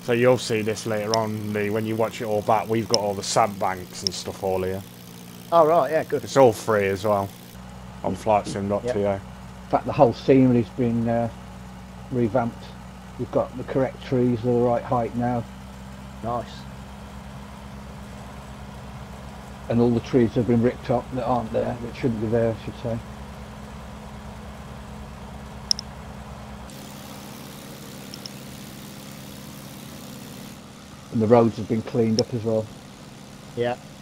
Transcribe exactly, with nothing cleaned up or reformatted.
So you'll see this later on, Lee, when you watch it all back. We've got all the sandbanks and stuff all here. Oh, right, yeah, good. It's all free as well on flight sim dot T O. Yep. In fact, the whole scenery's been uh, revamped. We've got the correct trees, they're the right height now. Nice. And all the trees have been ripped up that aren't there, that shouldn't be there, I should say. And the roads have been cleaned up as well. Yeah.